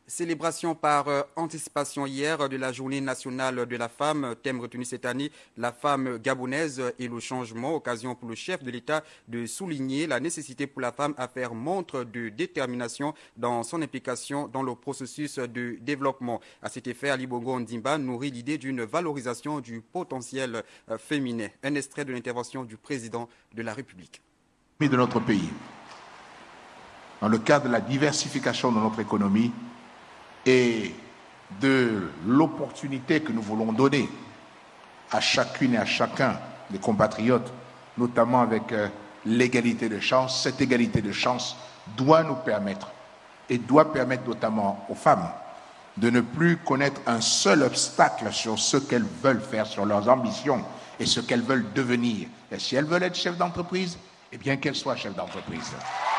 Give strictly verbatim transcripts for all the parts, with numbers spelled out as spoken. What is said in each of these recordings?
Célébration par euh, anticipation hier de la journée nationale de la femme, thème retenu cette année, la femme gabonaise et le changement, occasion pour le chef de l'État de souligner la nécessité pour la femme à faire montre de détermination dans son implication dans le processus de développement. À cet effet, Ali Bongo Ondimba nourrit l'idée d'une valorisation du potentiel euh, féminin. Un extrait de l'intervention du président de la République. De notre pays, dans le cadre de la diversification de notre économie, et de l'opportunité que nous voulons donner à chacune et à chacun des compatriotes, notamment avec euh, l'égalité de chance, cette égalité de chance doit nous permettre, et doit permettre notamment aux femmes, de ne plus connaître un seul obstacle sur ce qu'elles veulent faire, sur leurs ambitions et ce qu'elles veulent devenir. Et si elles veulent être chefs d'entreprise, eh bien qu'elles soient chefs d'entreprise.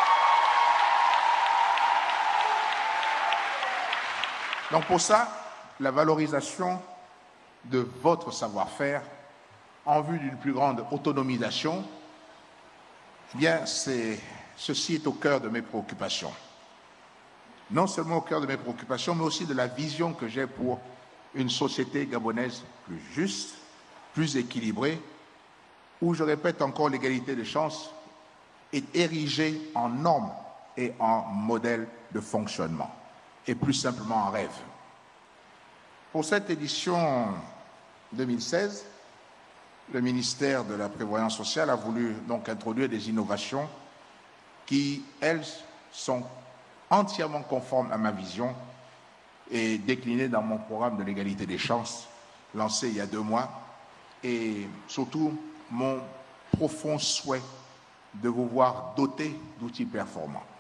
Donc pour ça, la valorisation de votre savoir-faire en vue d'une plus grande autonomisation, eh bien c'est, ceci est au cœur de mes préoccupations. Non seulement au cœur de mes préoccupations, mais aussi de la vision que j'ai pour une société gabonaise plus juste, plus équilibrée, où, je répète encore, l'égalité des chances est érigée en norme et en modèle de fonctionnement, et plus simplement en rêve. Pour cette édition deux mille seize, le ministère de la Prévoyance sociale a voulu donc introduire des innovations qui, elles, sont entièrement conformes à ma vision et déclinées dans mon programme de l'égalité des chances, lancé il y a deux mois, et surtout mon profond souhait de vous voir dotés d'outils performants.